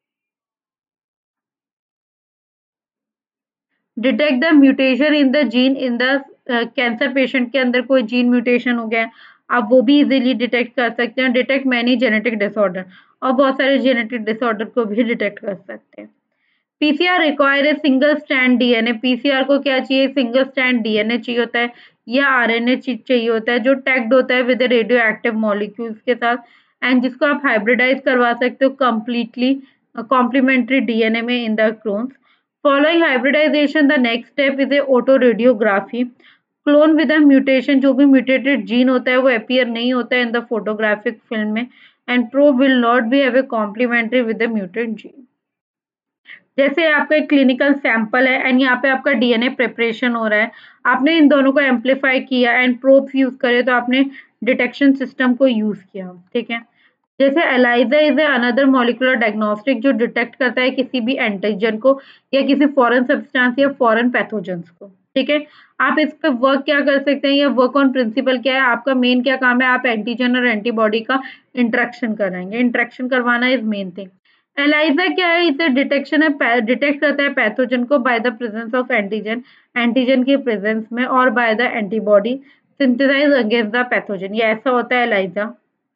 Detect the mutation in the gene in the cancer patient के अंदर कोई जीन म्यूटेशन हो गया, आप वो भी इजीली डिटेक्ट कर सकते हैं। डिटेक्ट मैनी जेनेटिक डिसऑर्डर, और बहुत सारे जेनेटिक डिसऑर्डर को भी डिटेक्ट कर सकते हैं। PCR require a single strand DNA, PCR को क्या चाहिए, सिंगल स्ट्रैंड डीएनए चाहिए होता है या आरएनए चाहिए होता है जो टैग्ड होता है विद रेडियो एक्टिव मॉलिक्यूल्स के साथ एंड जिसको आप हाइब्रिडाइज करवा सकते हो कंप्लीटली कॉम्प्लीमेंट्री डीएनए में in the clones. Following hybridization the next step is a auto radiography. Clone with a mutation, जो भी म्यूटेटेड जीन होता है वो अपीयर नहीं होता है इन द फोटोग्राफिक फिल्म में and probe will not be have a complementary with the mutant gene. जैसे आपका एक क्लिनिकल सैंपल है एंड यहाँ पे आपका डीएनए प्रिपरेशन हो रहा है, आपने इन दोनों को एम्पलीफाई किया एंड प्रोब्स यूज करे तो आपने डिटेक्शन सिस्टम को यूज किया, ठीक है। जैसे ELISA is another molecular diagnostic जो डिटेक्ट करता है किसी भी एंटीजन को या किसी फॉरेन सब्सटेंस या फॉरेन पैथोजेंस को, ठीक है। आप इस पे वर्क क्या कर सकते हैं, या वर्क ऑन प्रिंसिपल क्या है, आपका मेन क्या काम है, आप एंटीजन और एंटीबॉडी का इंटरेक्शन कराएंगे, इंटरेक्शन करवाना इज मेन थिंग। एलाइजा क्या है, इसे डिटेक्शन है, डिटेक्ट करता है पैथोजन को by the presence of antigen, antigen के प्रेजेंस में, और by the antibody synthesize against the pathogen, ये ऐसा होता है ELISA.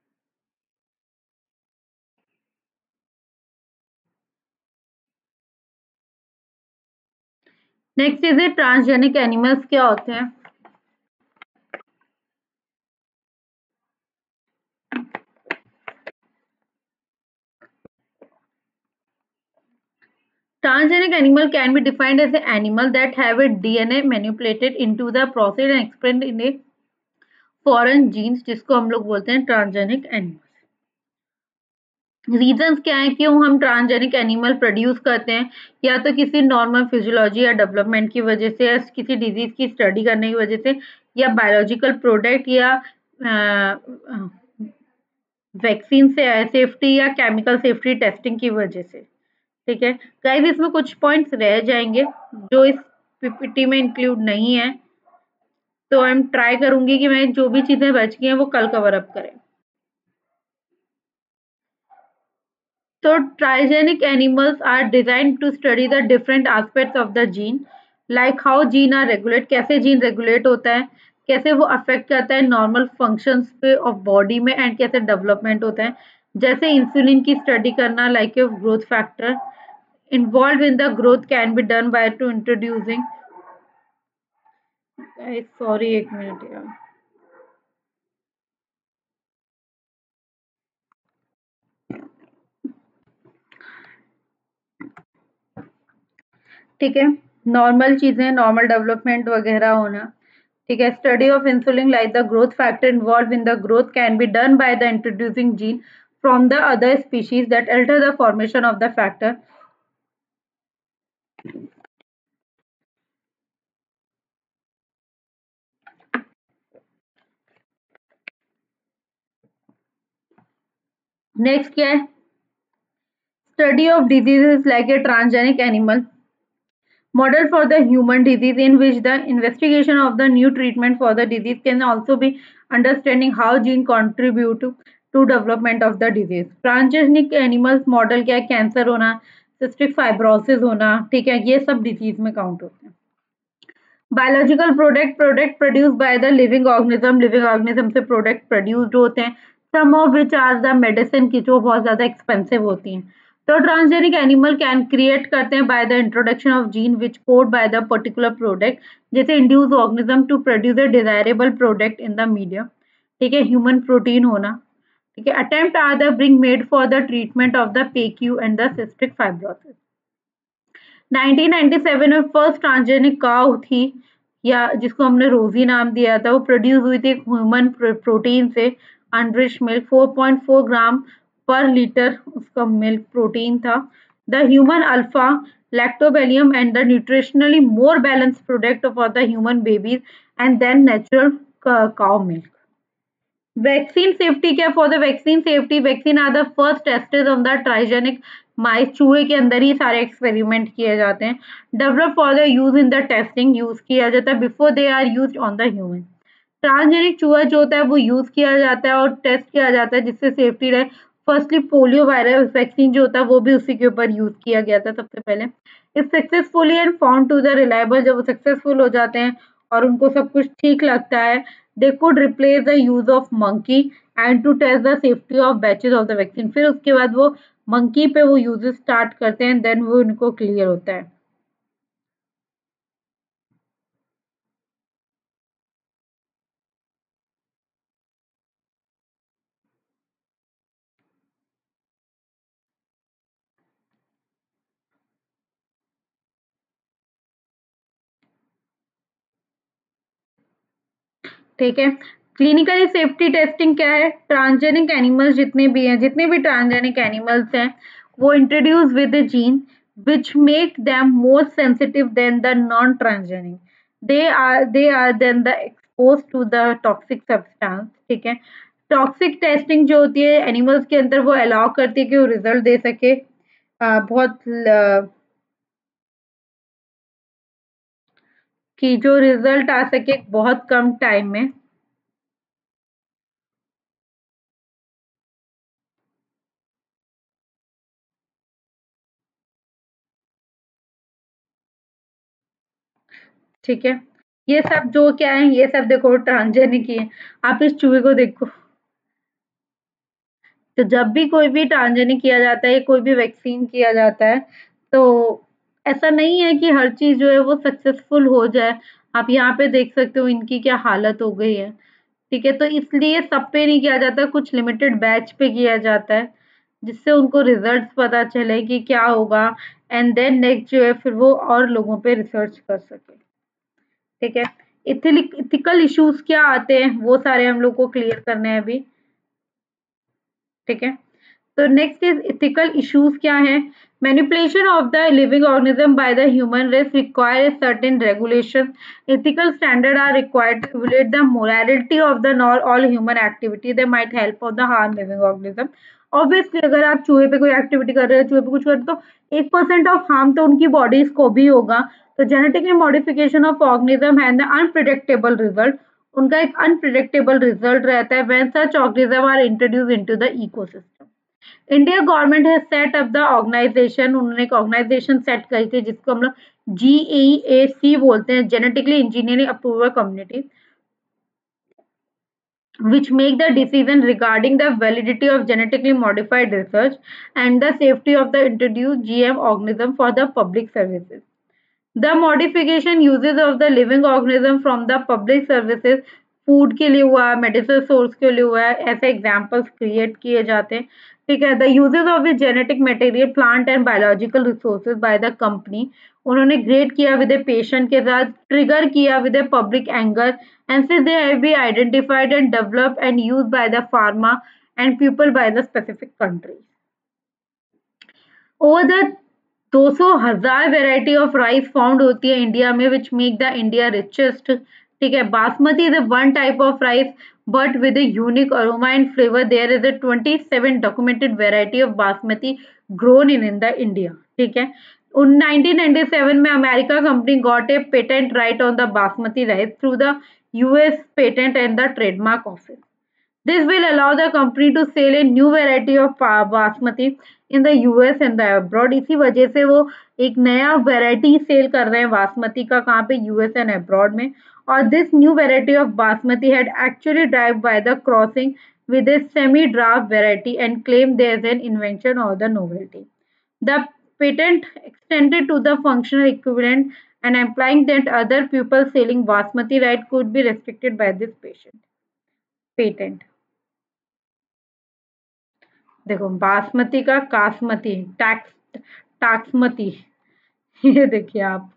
Next is a transgenic animals क्या होते हैं। Transgenic animal can be defined as an animal that have a D N A manipulated into the process and expressed in a foreign genes, जिसको हम लोग बोलते हैं ट्रांसजेनिक एनिमल। रीजंस क्या है क्यों हम ट्रांसजेनिक एनिमल प्रोड्यूस करते हैं, या तो किसी नॉर्मल फिजियोलॉजी या डेवलपमेंट की वजह से, या किसी डिजीज की स्टडी करने की वजह से, या बायोलॉजिकल प्रोडक्ट, या वैक्सीन से सेफ्टी या केमिकल सेफ्टी टेस्टिंग की वजह से। ठीक है गाइस, इसमें कुछ पॉइंट्स रह जाएंगे जो इस पीपीटी में इंक्लूड नहीं है, तो आई एम ट्राई करूंगी कि मैं जो भी चीजें बच गई हैं वो कल कवर अप करें। So transgenic animals are designed to study the different aspects of the gene, like how gene are regulate, कैसे gene regulate होता है, कैसे वो affect करता है normal functions पे of body में and कैसे development होता है, जैसे insulin की study करना like a growth factor involved in the growth can be done by to introducing, sorry एक मिनट यार, ठीक है, नॉर्मल चीजें नॉर्मल डेवलपमेंट वगैरह होना, ठीक है, study of insulin like the growth factor involve in the growth can be done by the introducing gene from the other species that alter the formation of the factor. Next क्या है, study of diseases like a transgenic animal model for the human disease in which the investigation of the new treatment for the disease can also be understanding how gene contribute to, to development of the disease। Transgenic animals model क्या है, कैंसर होना, सिस्टिक फाइब्रोसिस होना, ठीक है, ये सब डिजीज में काउंट होते हैं। Biological product product produce by the living organism, living organism से प्रोडक्ट प्रोड्यूस्ड होते हैं, some of which are the medicine की जो बहुत ज्यादा एक्सपेंसिव होती हैं। तो ट्रांसजेनिक एनिमल कैन क्रिएट करते हैं by the introduction of gene which code by the particular product, जैसे induce organism to produce a desirable product in the medium, ठीक है, ह्यूमन प्रोटीन होना, ठीक है, attempt are the bring made for the treatment of the पेक्यू and the cystic fibrosis. Nineteen ninety seven में फर्स्ट ट्रांसजेनिक काउ थी, या जिसको हमने रोजी नाम दिया था, वो प्रोड्यूस हुई थी ह्यूमन प्रोटीन से, enrich milk four point four gram per litre उसका मिल्क प्रोटीन था। The human alpha lactobacillus and the nutritionally more balanced product for the human babies and then natural cow milk। Vaccine safety क्या, for the vaccine safety vaccine are the first tested on the transgenic mice, चूहे के अंदर ही सारे एक्सपेरिमेंट किए जाते हैं, develop for the use in the testing, use किया जाता है before they are use on the human. Transgenic चूहा जो होता है वो यूज किया जाता है और टेस्ट किया जाता है जिससे सेफ्टी रहे। फर्स्टली पोलियो वायरस वैक्सीन जो होता है वो भी उसी के ऊपर यूज किया गया था सबसे पहले। If successfully and found to the reliable, जब वो सक्सेसफुल हो जाते हैं और उनको सब कुछ ठीक लगता है, they could replace the use of monkey and to test the safety of batches of the vaccine। फिर उसके बाद वो मंकी पे वो यूजेस स्टार्ट करते हैं, देन वो उनको क्लियर होता है। ठीक है, क्लिनिकली सेफ्टी टेस्टिंग क्या है, ट्रांसजेनिक एनिमल्स जितने भी हैं, जितने भी ट्रांसजेनिक एनिमल्स हैं, वो introduce with the gene which make them more sensitive than the non-transgenic, they are they are then the exposed to the toxic substance। ठीक है, टॉक्सिक टेस्टिंग जो होती है एनिमल्स के अंदर वो अलाउ करती है कि वो रिजल्ट दे सके आ, बहुत ल, कि जो रिजल्ट आ सके बहुत कम टाइम में। ठीक है, ये सब जो क्या है, ये सब देखो ट्रांसजेनिक ही है। आप इस चूहे को देखो, तो जब भी कोई भी ट्रांसजेनिक किया जाता है, कोई भी वैक्सीन किया जाता है, तो ऐसा नहीं है कि हर चीज जो है वो सक्सेसफुल हो जाए। आप यहाँ पे देख सकते हो इनकी क्या हालत हो गई है। ठीक है, तो इसलिए सब पे नहीं किया जाता, कुछ लिमिटेड बैच पे किया जाता है जिससे उनको रिजल्ट्स पता चले कि क्या होगा, एंड देन नेक्स्ट जो है फिर वो और लोगों पे रिसर्च कर सके। ठीक है, इथिकल इश्यूज क्या आते हैं वो सारे हम लोग को क्लियर करने हैं अभी। ठीक है, तो नेक्स्ट इज इथिकल इश्यूज क्या है? Manipulation of the living organism by the human race require a certain regulation. Ethical standards are required to evaluate the morality of the not all human activity. They might help of the harm living organism. Obviously अगर आप चूहे पे कोई एक्टिविटी कर रहे हो, चूहे पे कुछ कर रहे हो, तो एक परसेंट ऑफ हार्म तो उनकी बॉडीज को भी होगा. तो genetically modification of organism have the unpredictable result. उनका एक अनप्रिडिक्टेबल रिजल्ट रहता है when such organism are introduce into the ecosystem. India government has set up the organization. उन्होंने एक ऑर्गेनाइजेशन सेट करी थी जिसको हम लोग जी ई ए सी बोलते हैं, genetically engineering approval community, which make the decision regarding the validity of genetically modified research and the safety of the introduced G M organism for the public services. The modification uses of the living organism from the public services, food के लिए हुआ, मेडिसिन सोर्स के लिए हुआ है, ऐसे एग्जाम्पल्स क्रिएट किए जाते हैं. ठीक है. The uses of the genetic material, plant and biological resources by the company. उन्होंने ग्रेड किया विद ए पेशेंट के साथ, ट्रिगर किया with a public anger, and since they have been identified and developed and used by the pharma and people by the specific countries. Over the दो सौ हजार वेराइटी ऑफ राइस फाउंड होती है इंडिया में, which make the India richest. ठीक है. Basmati is one type of rice but with a unique aroma and flavour. There is a twenty-seven documented variety of basmati grown in in the India. ठीक है. In nineteen ninety-seven में America company got a patent right on the basmati rice through the U S Patent and the Trademark Office. This will allow the company to sell a new variety of basmati in the U S and the abroad. इसी वजह से वो एक नया वेराइटी सेल कर रहे हैं बासमती का, कहाँ पे? U S and abroad में. और this new variety of basmati had actually derived by the crossing with a semi-draft variety and claimed there is an invention or the novelty. The patent extended to the functional equivalent and implying that other people selling basmati rice could be restricted by this patient patent. देखो बासमती का कासमती, टैक्स टाक्समती, ये देखिए आप.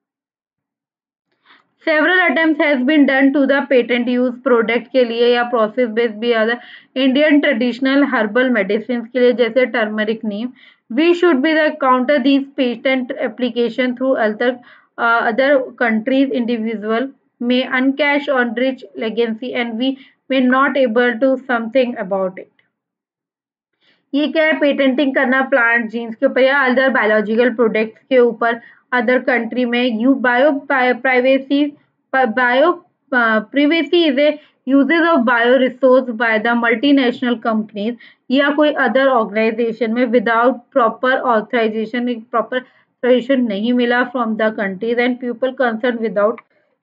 Several attempts has been done to the patent use product के लिए या process based भी other Indian traditional herbal medicines के लिए, जैसे turmeric neem. We should be the counter these patent application through other uh, other countries. Individual may uncash on rich legacy and we may not able to something about it. ये क्या है? पेटेंटिंग करना प्लांट जीन्स के ऊपर या अदर बायोलॉजिकल प्रोडक्ट्स के ऊपर अदर कंट्री में. You bio privacy bio privacy is a uses of bio resource by the multinational companies या कोई अदर ऑर्गेनाइजेशन में विदाउट प्रॉपर ऑथराइजेशन. एक प्रॉपर ऑथराइजेशन नहीं मिला from the countries and people concern without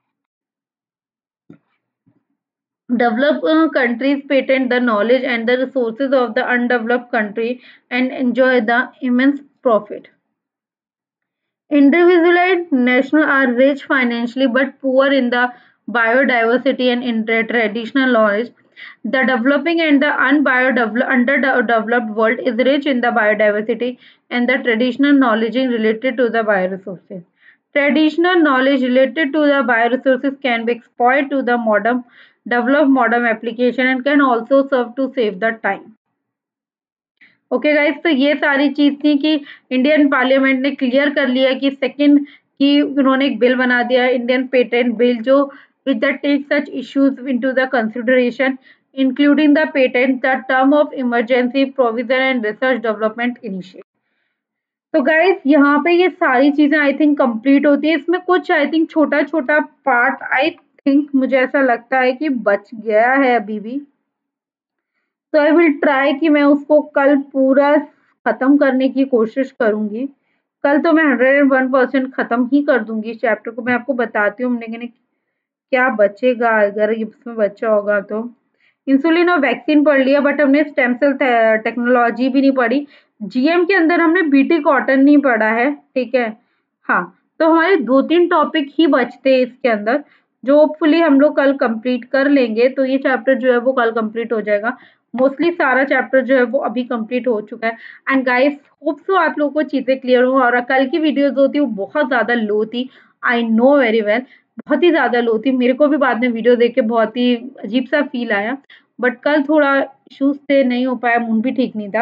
developed uh, countries patent the knowledge and the resources of the undeveloped country and enjoy the immense profit. Individualized nations are rich financially but poor in the biodiversity and in their traditional knowledge. The developing and the underdeveloped world is rich in the biodiversity and the traditional knowledge related to the bioresources. Traditional knowledge related to the bioresources can be exploited to the modern develop modern application and can also serve to save the time. Okay guys, तो ये सारी चीज थी कि इंडियन पार्लियामेंट ने क्लियर कर लिया कि सेकंड की उन्होंने एक बिल बना दिया, इंडियन पेटेंट बिल, जो which that take such issues into the consideration including the patent, the term of emergency provision and research development initiative. तो गाइस यहाँ पे ये सारी चीजें आई थिंक कंप्लीट होती है. इसमें कुछ आई थिंक छोटा छोटा पार्ट आई थिंक मुझे ऐसा लगता है कि बच गया है अभी भी. तो आई विल ट्राई कि मैं उसको कल पूरा खत्म करने की कोशिश करूंगी. कल तो मैं हंड्रेड एंड वन परसेंट खत्म ही कर दूंगी इस चैप्टर को. मैं आपको बताती हूँ लेकिन क्या बचेगा अगर इसमें बचा होगा तो. इंसुलिन और वैक्सीन पढ़ लिया बट हमने स्टेम सेल टेक्नोलॉजी भी नहीं पढ़ी. जीएम के अंदर हमने बीटी कॉटन नहीं पढ़ा है. ठीक है. हाँ, तो हमारे दो तीन टॉपिक ही बचते हैं इसके अंदर जो होपफुली हम लोग कल कंप्लीट कर लेंगे. तो ये चैप्टर जो है वो कल कंप्लीट हो जाएगा. मोस्टली सारा चैप्टर जो है वो अभी कंप्लीट हो चुका है. एंड गाइस होप सो आप लोगों को चीजें क्लियर हो. और कल की वीडियोस जो थी वो बहुत ज्यादा लो थी. आई नो वेरी वेल, बहुत ही ज्यादा लो थी. मेरे को भी बाद में वीडियो देख के बहुत ही अजीब सा फील आया. बट कल थोड़ा इश्यूज थे, नहीं हो पाया, मूड भी ठीक नहीं था.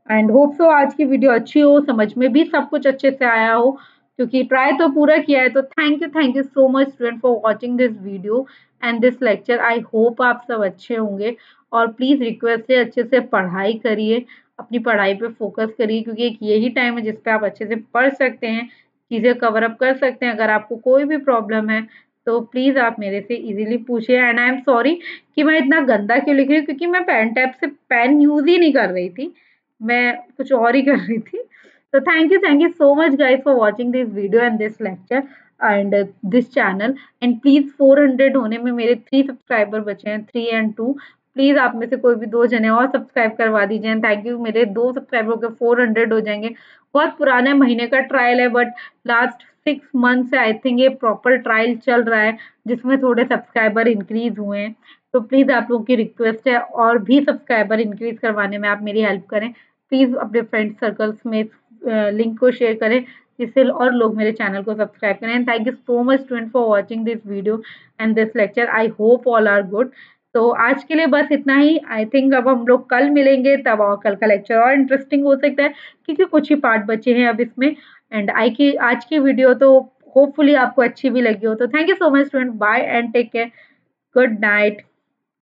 एंड होप सो आज की वीडियो अच्छी हो, समझ में भी सब कुछ अच्छे से आया हो, क्योंकि ट्राई तो पूरा किया है। तो thank you thank you so much student for watching this video and this lecture. I hope आप सब अच्छे होंगे, और प्लीज रिक्वेस्ट है अच्छे से पढ़ाई करिए, अपनी पढ़ाई पे फोकस करिए, क्योंकि एक यही टाइम है जिसपे आप अच्छे से पढ़ सकते हैं, चीजें कवर अप कर सकते हैं। अगर आपको कोई भी प्रॉब्लम है तो प्लीज आप मेरे से इजीली पूछिए। एंड आई एम सॉरी कि मैं इतना गंदा क्यों लिख रही हूँ, क्योंकि मैं पेन टैब से पेन यूज ही नहीं कर रही थी, मैं कुछ और ही कर रही थी। तो thank you thank you so much guys for watching this video and this lecture and this channel. And please four hundred होने में मेरे थ्री सब्सक्राइबर बचे हैं, थ्री एंड टू। प्लीज आप में से कोई भी दो जने और सब्सक्राइब करवा दीजिए। एंड थैंक यू, मेरे दो सब्सक्राइबर के फोर हंड्रेड हो जाएंगे। बहुत पुराने महीने का ट्रायल है, बट लास्ट सिक्स मंथ से आई थिंक ये प्रॉपर ट्रायल चल रहा है, जिसमें थोड़े सब्सक्राइबर इंक्रीज हुए हैं। तो प्लीज आप लोगों की रिक्वेस्ट है, और भी सब्सक्राइबर इंक्रीज करवाने में आप मेरी हेल्प करें। प्लीज अपने फ्रेंड सर्कल्स में लिंक को शेयर करें, जिससे और लोग मेरे चैनल को सब्सक्राइब करें। And thank you so much student for watching this video and this lecture. I hope all are good. तो आज के लिए बस इतना ही। आई थिंक अब हम लोग कल मिलेंगे, तब और कल का लेक्चर और इंटरेस्टिंग हो सकता है, क्योंकि कुछ ही पार्ट बचे हैं अब इसमें। एंड आई की आज की वीडियो तो होपफुली आपको अच्छी भी लगी हो। तो thank you so much student, bye and take care, good night.